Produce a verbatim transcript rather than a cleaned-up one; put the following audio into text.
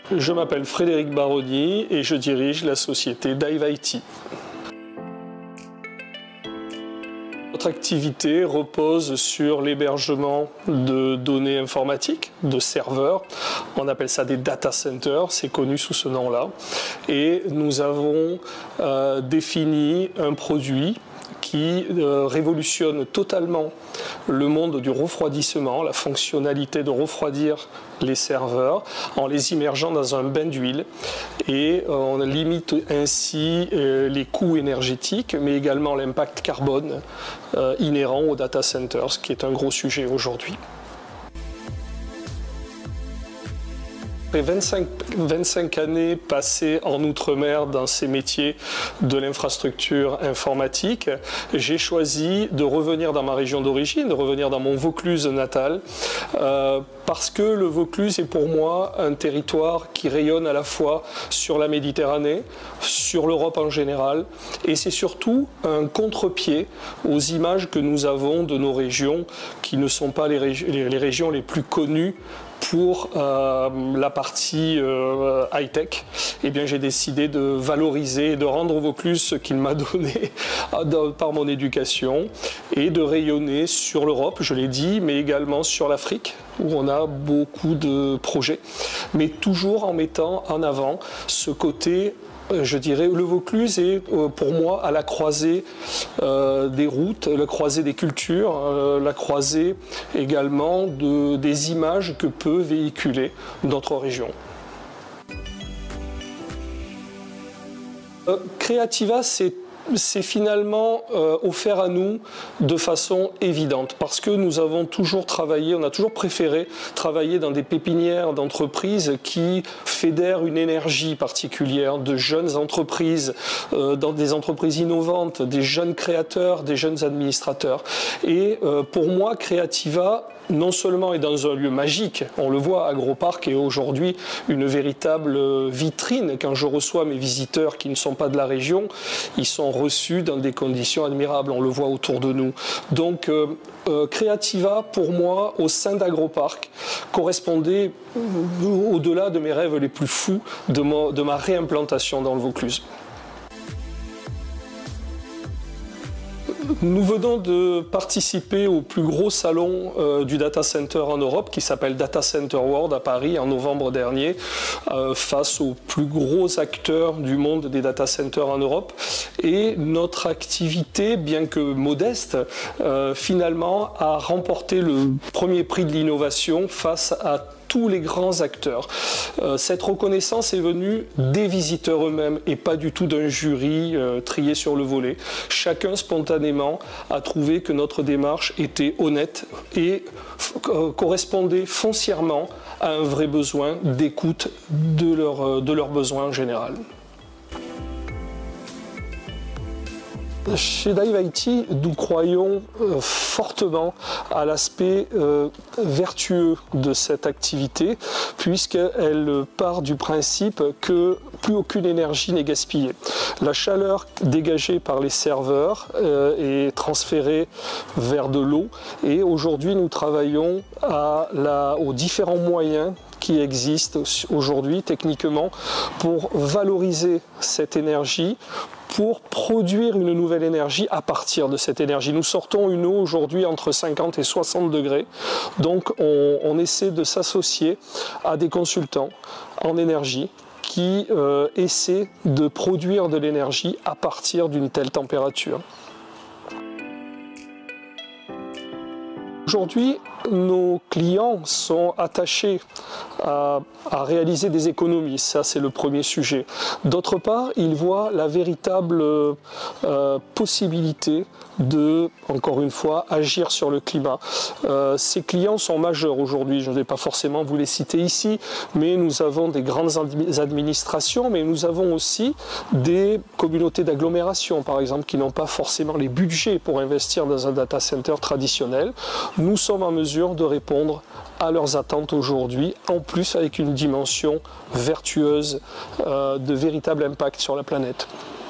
Je m'appelle Frédéric Baronnier et je dirige la société Dive I T. Notre activité repose sur l'hébergement de données informatiques, de serveurs. On appelle ça des data centers, c'est connu sous ce nom-là. Et nous avons euh, défini un produit qui euh, révolutionne totalement le monde du refroidissement, la fonctionnalité de refroidir les serveurs en les immergeant dans un bain d'huile. Et euh, on limite ainsi euh, les coûts énergétiques, mais également l'impact carbone euh, inhérent aux data centers, ce qui est un gros sujet aujourd'hui. Après vingt-cinq, vingt-cinq années passées en Outre-mer dans ces métiers de l'infrastructure informatique, j'ai choisi de revenir dans ma région d'origine, de revenir dans mon Vaucluse natal, euh, parce que le Vaucluse est pour moi un territoire qui rayonne à la fois sur la Méditerranée, sur l'Europe en général, et c'est surtout un contre-pied aux images que nous avons de nos régions qui ne sont pas les, régi- les, les régions les plus connues pour euh, la partie euh, high-tech. Eh bien, j'ai décidé de valoriser et de rendre au Vaucluse ce qu'il m'a donné par mon éducation et de rayonner sur l'Europe, je l'ai dit, mais également sur l'Afrique, où on a beaucoup de projets, mais toujours en mettant en avant ce côté. Je dirais, le Vaucluse est pour moi à la croisée euh, des routes, la croisée des cultures, euh, la croisée également de, des images que peut véhiculer notre région. Euh, Creativa, c'est c'est finalement euh, offert à nous de façon évidente parce que nous avons toujours travaillé, on a toujours préféré travailler dans des pépinières d'entreprises qui fédèrent une énergie particulière, de jeunes entreprises, euh, dans des entreprises innovantes, des jeunes créateurs, des jeunes administrateurs. Et euh, pour moi, Creativa, non seulement est dans un lieu magique, on le voit, Agroparc est aujourd'hui une véritable vitrine. Quand je reçois mes visiteurs qui ne sont pas de la région, ils sont reçus dans des conditions admirables, on le voit autour de nous. Donc euh, euh, Creativa, pour moi, au sein d'Agroparc, correspondait euh, au-delà de mes rêves les plus fous de, mo- de ma réimplantation dans le Vaucluse. Nous venons de participer au plus gros salon euh, du data center en Europe qui s'appelle Data Center World à Paris en novembre dernier euh, face aux plus gros acteurs du monde des data centers en Europe. Et notre activité, bien que modeste, euh, finalement a remporté le premier prix de l'innovation face à tous les grands acteurs. Euh, cette reconnaissance est venue des visiteurs eux-mêmes et pas du tout d'un jury euh, trié sur le volet. Chacun spontanément a trouvé que notre démarche était honnête et euh, correspondait foncièrement à un vrai besoin d'écoute de, leur, de leurs besoins en général. Chez Dive I T, nous croyons euh, fortement à l'aspect euh, vertueux de cette activité, puisqu'elle part du principe que plus aucune énergie n'est gaspillée. La chaleur dégagée par les serveurs euh, est transférée vers de l'eau, et aujourd'hui nous travaillons à la, aux différents moyens qui existent aujourd'hui techniquement pour valoriser cette énergie, pour produire une nouvelle énergie à partir de cette énergie. Nous sortons une eau aujourd'hui entre cinquante et soixante degrés, donc on, on essaie de s'associer à des consultants en énergie qui euh, essaient de produire de l'énergie à partir d'une telle température. Aujourd'hui, nos clients sont attachés à, à réaliser des économies, ça c'est le premier sujet. D'autre part, ils voient la véritable euh, possibilité de, encore une fois, agir sur le climat. Euh, ces clients sont majeurs aujourd'hui, je ne vais pas forcément vous les citer ici, mais nous avons des grandes administrations, mais nous avons aussi des communautés d'agglomération, par exemple, qui n'ont pas forcément les budgets pour investir dans un data center traditionnel. Nous sommes en mesure de répondre à leurs attentes aujourd'hui, en plus avec une dimension vertueuse euh, de véritable impact sur la planète.